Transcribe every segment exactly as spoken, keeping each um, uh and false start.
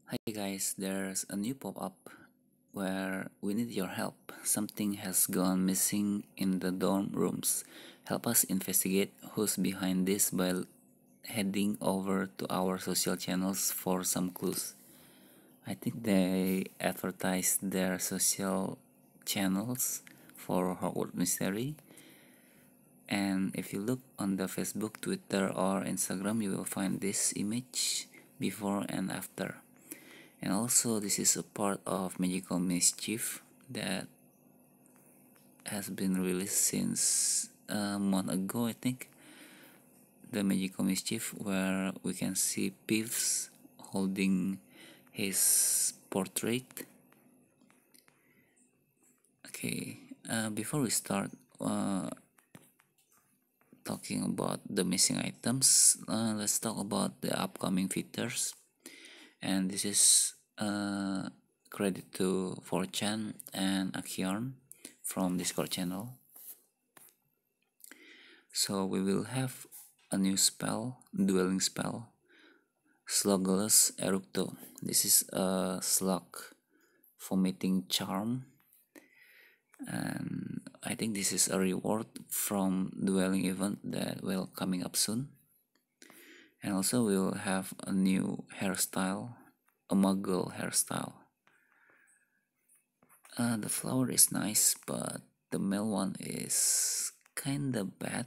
Hi guys, there's a new pop-up where we need your help. Something has gone missing in the dorm rooms. Help us investigate who's behind this by heading over to our social channels for some clues. I think they advertised their social channels for Hogwarts Mystery. And if you look on the Facebook, Twitter, or Instagram, you will find this image before and after. And also this is a part of Magical Mischief that has been released since a month ago, I think. The Magical Mischief, where we can see Peeves holding his portrait. Okay, uh, before we start uh, talking about the missing items, uh, let's talk about the upcoming features. And this is uh, credit to four chan and Akion from Discord channel. So we will have a new spell, dueling spell, Sluggless Erupto. This is a slug vomiting charm, and I think this is a reward from dueling event that will coming up soon. And also we will have a new hairstyle, a muggle hairstyle. Uh, the flower is nice, but the male one is kinda bad.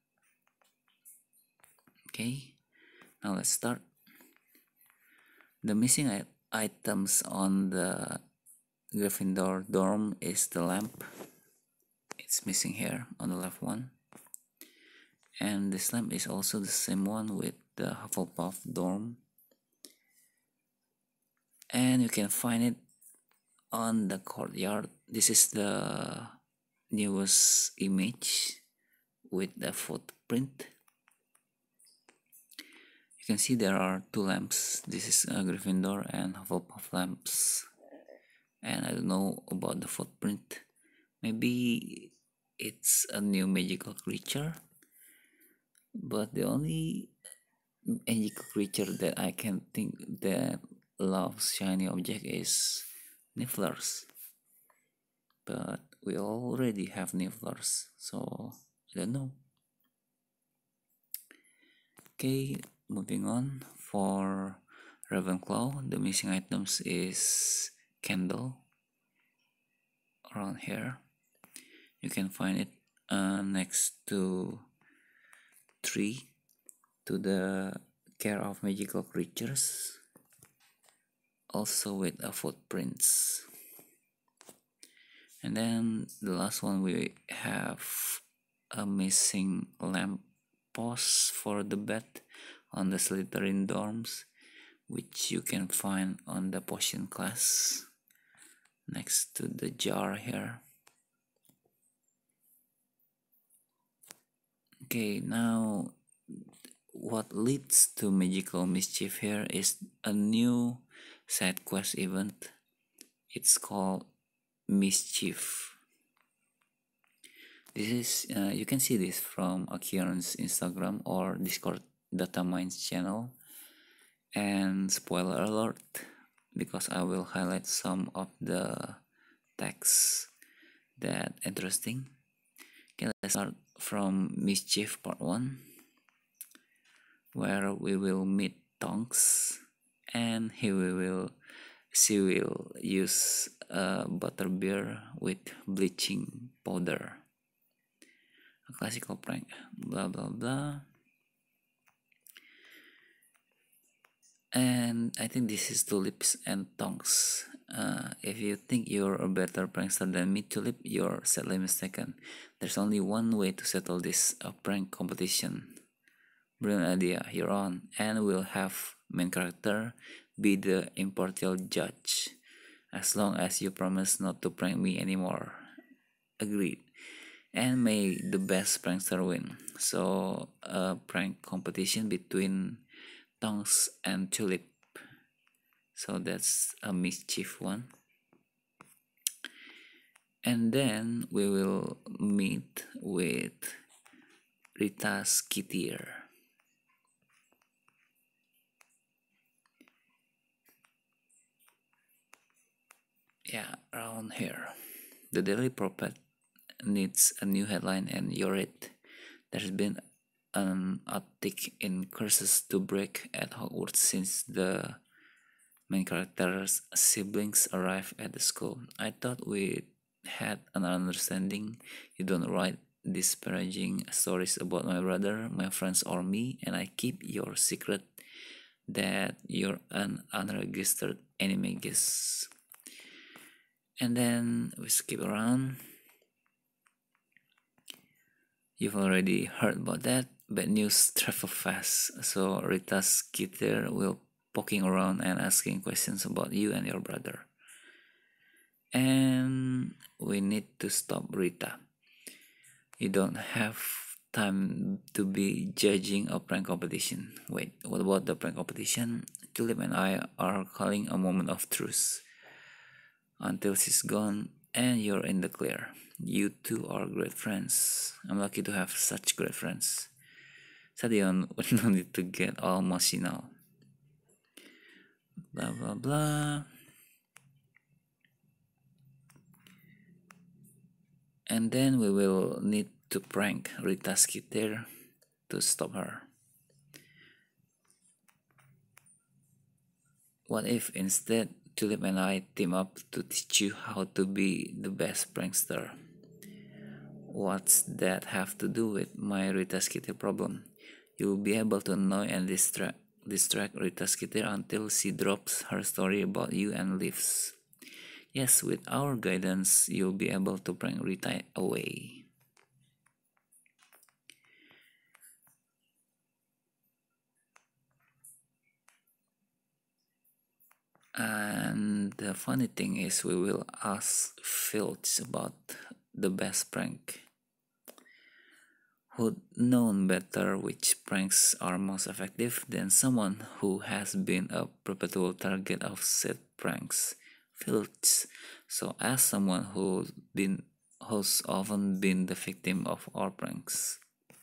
Okay, now let's start. The missing items on the Gryffindor dorm is the lamp. It's missing here on the left one. And this lamp is also the same one with the Hufflepuff dorm. And you can find it on the courtyard. This is the newest image with the footprint. You can see there are two lamps. This is a Gryffindor and Hufflepuff lamps. And I don't know about the footprint. Maybe it's a new magical creature. But the only magical creature that I can think that loves shiny object is Nifflers. But we already have Nifflers, so I don't know. Okay, moving on. For Ravenclaw, the missing items is candle around here. You can find it uh, next to tree to the care of magical creatures, also with a footprints. And then the last one, we have a missing lamp post for the bed on the Slytherin dorms, which you can find on the potion class next to the jar here. Okay, now what leads to Magical Mischief here is a new side quest event. It's called Mischief. This is uh, you can see this from Akion's Instagram or Discord Data Mines channel. And spoiler alert, because I will highlight some of the texts that interesting. Okay, let's start from Mischief part one, where we will meet Tonks, and he will she will use a butterbeer with bleaching powder. A classical prank, blah blah blah. And I think this is Tulips and Tonks. Uh, if you think you're a better prankster than me, Tulip, you're sadly mistaken. There's only one way to settle this a prank competition. Brilliant idea, you're on. And we'll have main character be the impartial judge, as long as you promise not to prank me anymore. Agreed. And may the best prankster win. So a prank competition between Tonks and Tulip. So that's a Mischief one. And then we will meet with Rita Skitier. Yeah, around here. The Daily Prophet needs a new headline, and you're it. There's been an uptick in curses to break at Hogwarts since the main character's siblings arrived at the school. I thought we had an understanding. You don't write disparaging stories about my brother, my friends, or me, and I keep your secret that you're an unregistered enemy guest. And then we skip around. You've already heard about that. Bad news travel fast. So Rita's kid there will poking around and asking questions about you and your brother. And we need to stop Rita. You don't have time to be judging a prank competition. Wait, what about the prank competition? Tulip and I are calling a moment of truth. Until she's gone and you're in the clear. You two are great friends. I'm lucky to have such great friends. Sadion would no need to get all mushy now. Blah blah blah. And then we will need to prank Rita's kid there to stop her. What if instead Tulip and I team up to teach you how to be the best prankster? What's that have to do with my Rita's kid problem? You'll be able to annoy and distract distract Rita Skeeter until she drops her story about you and leaves. Yes, with our guidance, you'll be able to prank Rita away. And the funny thing is, we will ask Filch about the best prank. Who'd known better which pranks are most effective than someone who has been a perpetual target of said pranks? Filch. So, as someone who's been who's often been the victim of our pranks.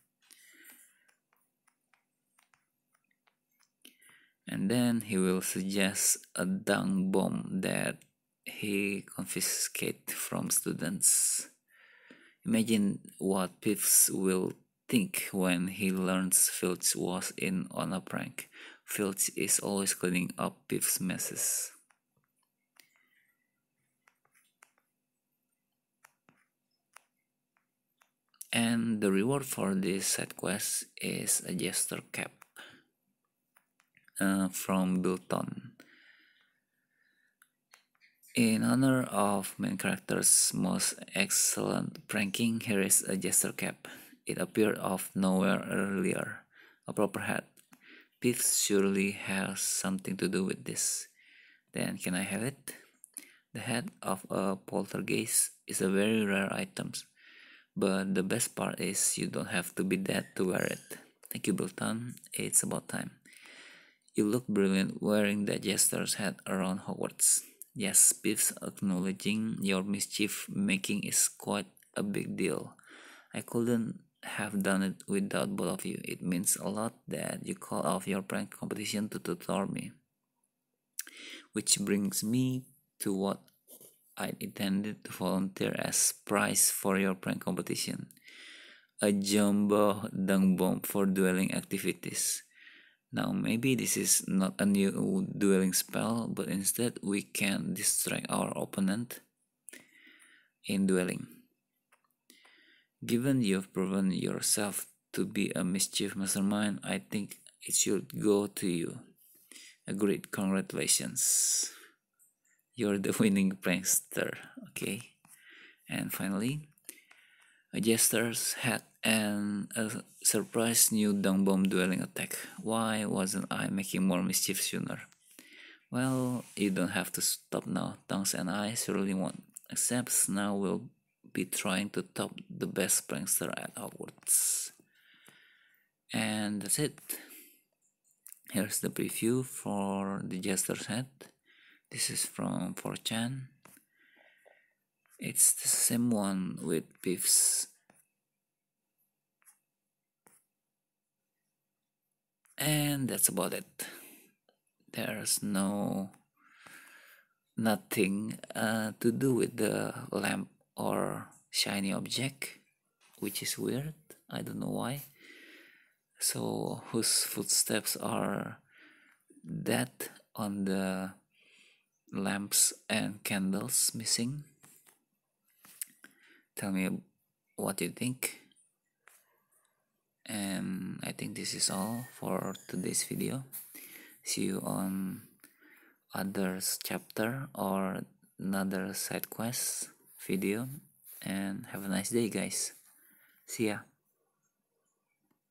And then he will suggest a dung bomb that he confiscate from students. Imagine what Pips will think when he learns Filch was in on a prank. Filch is always cleaning up Pips' messes. And the reward for this side quest is a jester cap uh, from Bilton. In honor of main character's most excellent pranking, here is a jester cap. It appeared off nowhere earlier. A proper hat. Pips surely has something to do with this. Then can I have it? The head of a poltergeist is a very rare item, but the best part is you don't have to be dead to wear it. Thank you, Bilton. It's about time. You look brilliant wearing that jester's hat around Hogwarts. Yes, Pips, acknowledging your mischief making is quite a big deal. I couldn't have done it without both of you. It means a lot that you call off your prank competition to tutor me. Which brings me to what I intended to volunteer as prize for your prank competition. A jumbo dung bomb for dueling activities. Now, maybe this is not a new dueling spell, but instead we can distract our opponent in dueling. Given you've proven yourself to be a mischief mastermind, I think it should go to you. Agreed, congratulations. You're the winning prankster, okay? And finally, a jester's hat and a surprise new dung bomb dueling attack. Why wasn't I making more mischief sooner? Well, you don't have to stop now. Tongues and I surely won't. Except now we'll be trying to top the best prankster at Hogwarts. And that's it. Here's the preview for the jester's hat. This is from four chan. It's the same one with Pips. And that's about it. There's no nothing uh, to do with the lamp or shiny object, which is weird. I don't know why. So whose footsteps are that on the lamps and candles missing? Tell me what you think. And I think this is all for today's video. See you on others chapter or another side quest video, and have a nice day, guys. See ya.